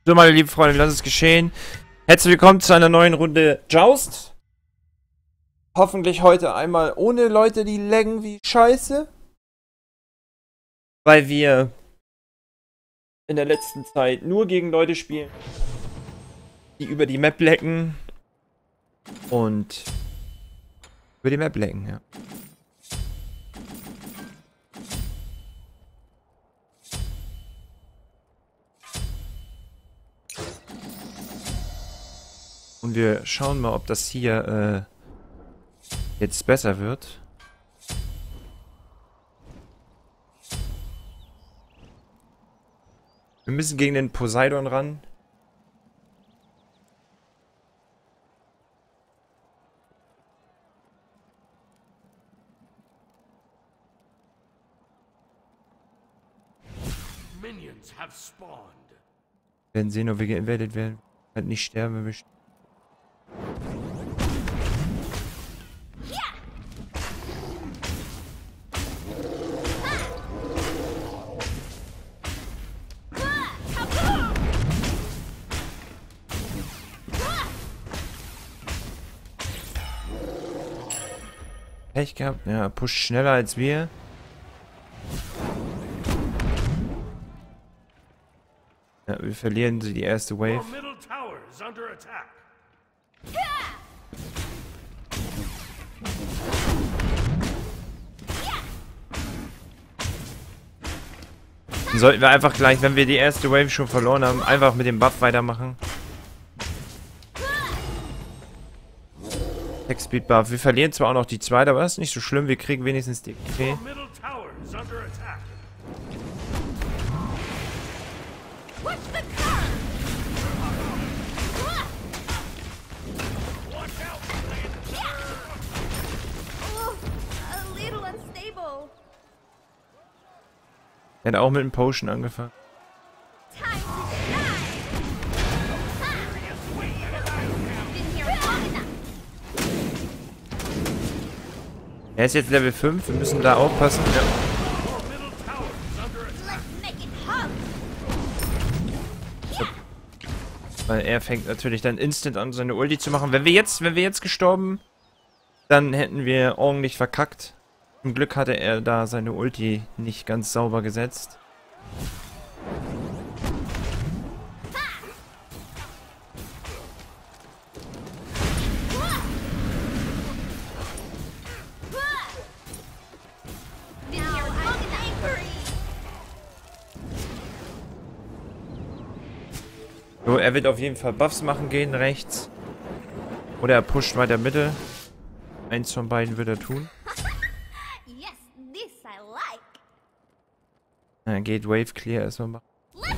So, meine lieben Freunde, lass es geschehen. Herzlich willkommen zu einer neuen Runde Joust. Hoffentlich heute einmal ohne Leute, die laggen wie Scheiße. Weil wir in der letzten Zeit nur gegen Leute spielen, die über die Map laggen. Und über die Map laggen, ja. Und wir schauen mal, ob das hier jetzt besser wird. Wir müssen gegen den Poseidon ran. Minions have spawned. Wir werden sehen, ob wir geinvadet werden. Halt nicht sterben, wenn wir Pech gehabt. Ja, pusht schneller als wir. Ja, wir verlieren die erste Wave. Dann sollten wir einfach gleich, wenn wir die erste Wave schon verloren haben, einfach mit dem Buff weitermachen. Tech Speed Buff. Wir verlieren zwar auch noch die zweite, aber das ist nicht so schlimm. Wir kriegen wenigstens die EP. Er hat auch mit einem Potion angefangen. Er ist jetzt Level 5, wir müssen da aufpassen. Ja. Weil er fängt natürlich dann instant an, seine Ulti zu machen. Wenn wir jetzt gestorben, dann hätten wir ordentlich verkackt. Zum Glück hatte er da seine Ulti nicht ganz sauber gesetzt. So, er wird auf jeden Fall Buffs machen gehen, rechts. Oder er pusht weiter Mitte. Eins von beiden wird er tun. Er geht Wave Clear erstmal machen.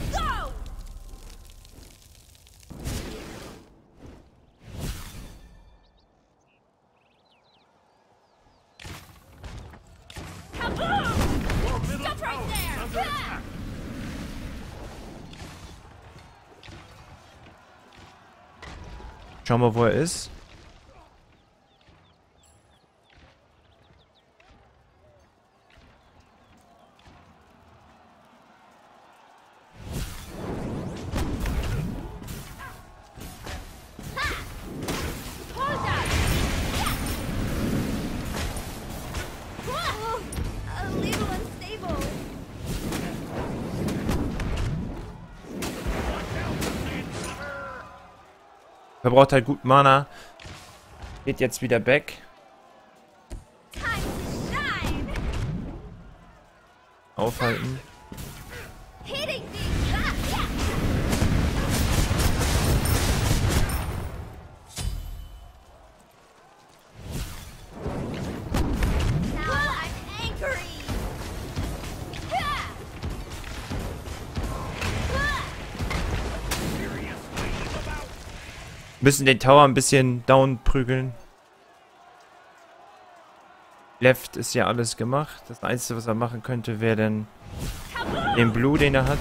Schauen wir, wo er ist. Verbraucht halt gut Mana. Geht jetzt wieder back. Aufhalten. Müssen den Tower ein bisschen down prügeln. Left ist ja alles gemacht. Das Einzige, was er machen könnte, wäre dann den Blue, den er hat.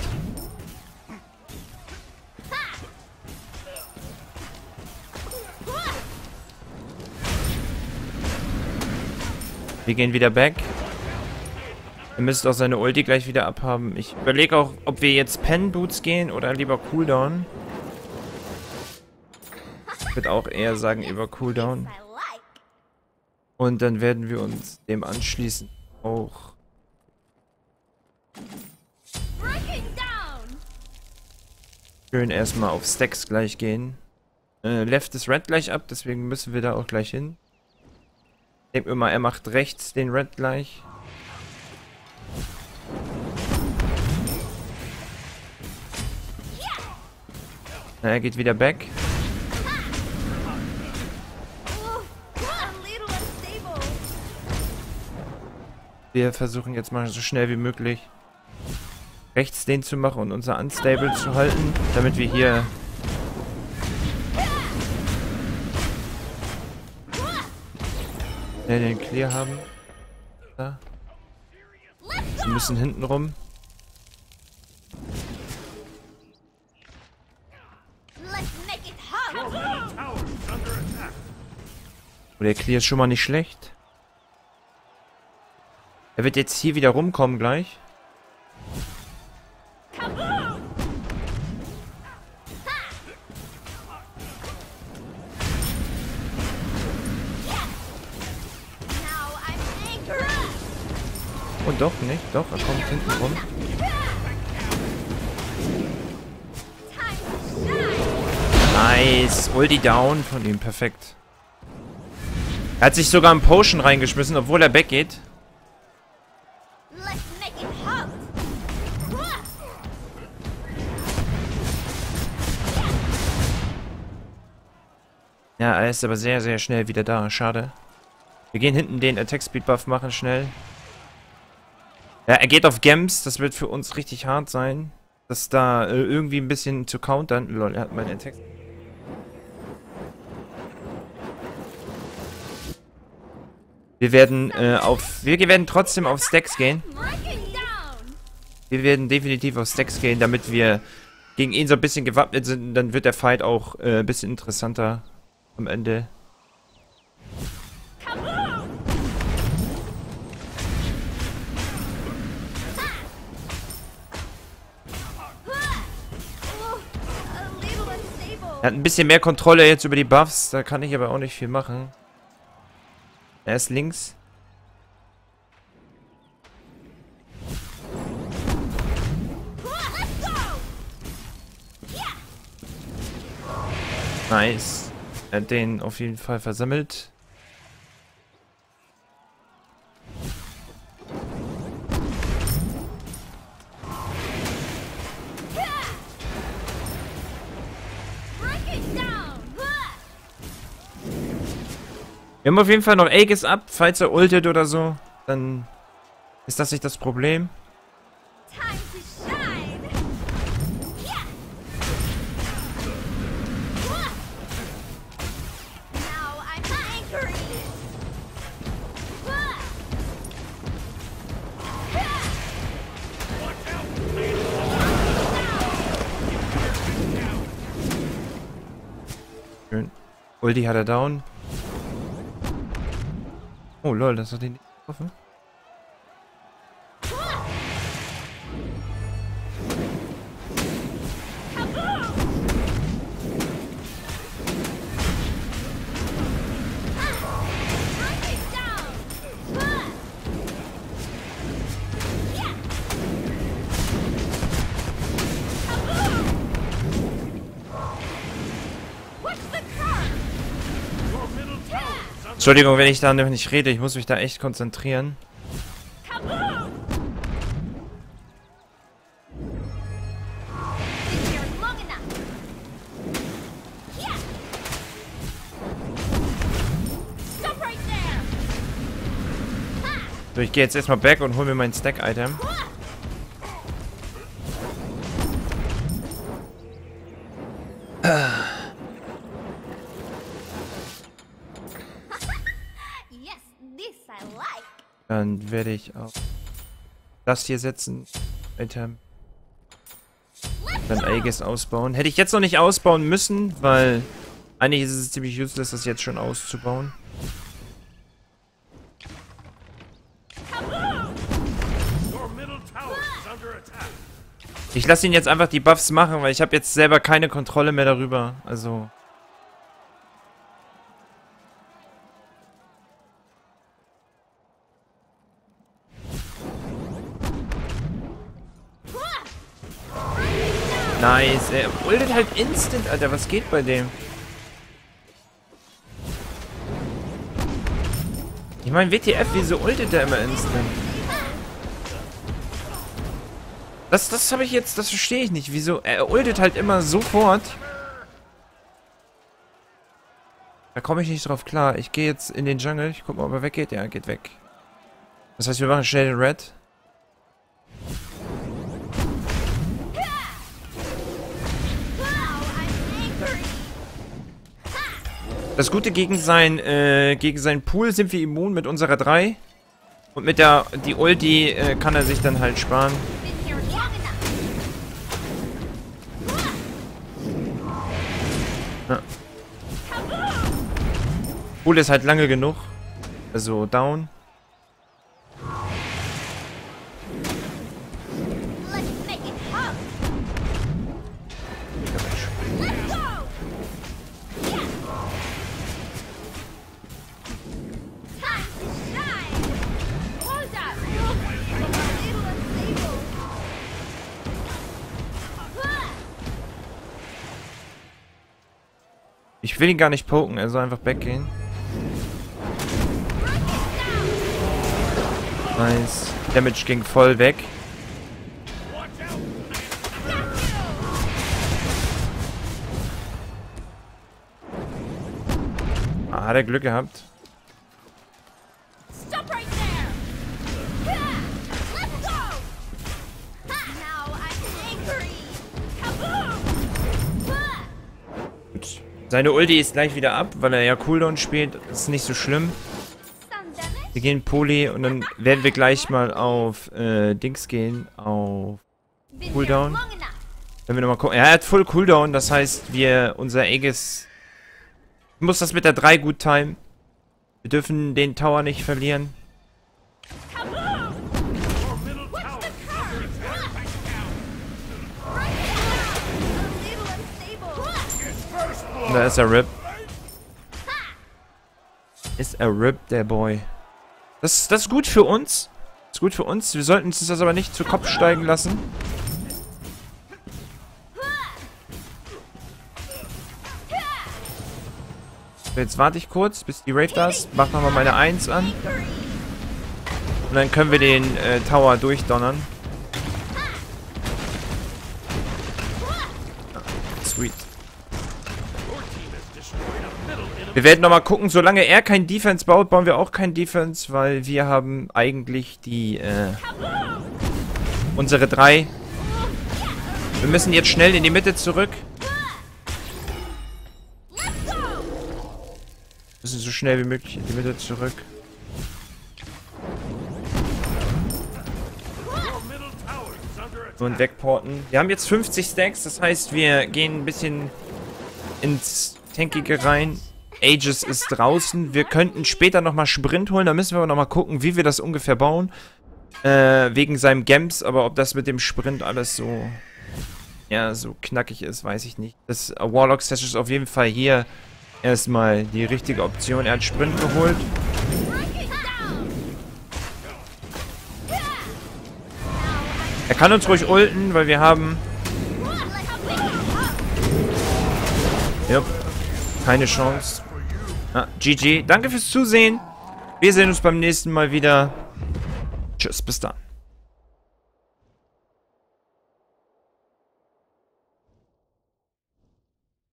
Wir gehen wieder back. Er müsste auch seine Ulti gleich wieder abhaben. Ich überlege auch, ob wir jetzt Pen Boots gehen oder lieber Cooldown. Ich würde auch eher sagen über Cooldown. Und dann werden wir uns dem anschließen. Auch schön erstmal auf Stacks gleich gehen. Left ist Red gleich ab, deswegen müssen wir da auch gleich hin. Ich denke immer, er macht rechts den Red gleich. Na, er geht wieder back. Wir versuchen jetzt mal so schnell wie möglich rechts den zu machen und unser Unstable zu halten, damit wir hier schnell den Clear haben. Da. Wir müssen hinten rum. Oh, der Clear ist schon mal nicht schlecht. Er wird jetzt hier wieder rumkommen gleich. Oh doch, nicht? Doch, er kommt hinten rum. Nice. Ulti down von ihm. Perfekt. Er hat sich sogar einen Potion reingeschmissen, obwohl er weggeht. Ja, er ist aber sehr, sehr schnell wieder da. Schade. Wir gehen hinten den Attack Speed Buff machen, schnell. Ja, er geht auf Gems. Das wird für uns richtig hart sein. Das da irgendwie ein bisschen zu countern. Lol, er hat meinen Attack. Wir werden wir werden trotzdem auf Stacks gehen. Wir werden definitiv auf Stacks gehen, damit wir gegen ihn so ein bisschen gewappnet sind. Dann wird der Fight auch ein bisschen interessanter am Ende. Er hat ein bisschen mehr Kontrolle jetzt über die Buffs, da kann ich aber auch nicht viel machen. Er ist links. Nice. Er hat den auf jeden Fall versammelt. Wir haben auf jeden Fall noch Aegis ab, falls er ultet oder so, dann ist das nicht das Problem. Schön. Ulti hat er down. Oh lol, das hat ihn nicht getroffen. Entschuldigung, wenn ich da nicht rede, ich muss mich da echt konzentrieren. So, ich gehe jetzt erstmal back und hole mir mein Stack-Item. Dann werde ich auch das hier setzen. Item. Dann Aegis ausbauen. Hätte ich jetzt noch nicht ausbauen müssen, weil eigentlich ist es ziemlich useless, das jetzt schon auszubauen. Ich lasse ihn jetzt einfach die Buffs machen, weil ich habe jetzt selber keine Kontrolle mehr darüber. Also Nice. Er ultet halt instant, Alter. Was geht bei dem? Ich meine, WTF, wieso ultet der immer instant? Das habe ich jetzt, das verstehe ich nicht. Wieso? Er ultet halt immer sofort. Da komme ich nicht drauf klar. Ich gehe jetzt in den Jungle. Ich guck mal, ob er weggeht. Ja, er geht weg. Das heißt, wir machen schnell den Red. Das Gute gegen seinen Pool sind wir immun mit unserer 3. Und mit die Ulti kann er sich dann halt sparen. Ja. Pool ist halt lange genug. Also down. Ich will ihn gar nicht poken, er soll einfach weggehen. Nice. Damage ging voll weg. Ah, hat er Glück gehabt. Gut. Seine Ulti ist gleich wieder ab, weil er ja Cooldown spielt. Das ist nicht so schlimm. Wir gehen Poly und dann werden wir gleich mal auf Dings gehen. Auf Cooldown. Wenn wir nochmal gucken. Ja, er hat Full Cooldown, das heißt, unser Aegis muss das mit der 3 gut timen. Wir dürfen den Tower nicht verlieren. Und da ist er RIP. Ist er RIP, der Boy. Das ist gut für uns. Das ist gut für uns. Wir sollten uns das aber nicht zu Kopf steigen lassen. So, jetzt warte ich kurz, bis die Wraith da ist. Mach nochmal meine 1 an. Und dann können wir den Tower durchdonnern. Sweet. Wir werden nochmal gucken, solange er kein Defense baut, bauen wir auch kein Defense, weil wir haben eigentlich unsere 3. Wir müssen jetzt schnell in die Mitte zurück. Wir müssen so schnell wie möglich in die Mitte zurück. Und wegporten. Wir haben jetzt 50 Stacks, das heißt, wir gehen ein bisschen ins Tankige rein. Aegis ist draußen. Wir könnten später nochmal Sprint holen. Da müssen wir aber nochmal gucken, wie wir das ungefähr bauen. Wegen seinem Gems. Aber ob das mit dem Sprint alles so... Ja, so knackig ist, weiß ich nicht. Das Warlock Session ist auf jeden Fall hier erstmal die richtige Option. Er hat Sprint geholt. Er kann uns ruhig ulten, weil wir haben... Jupp. Keine Chance. Ah, GG. Danke fürs Zusehen. Wir sehen uns beim nächsten Mal wieder. Tschüss, bis dann.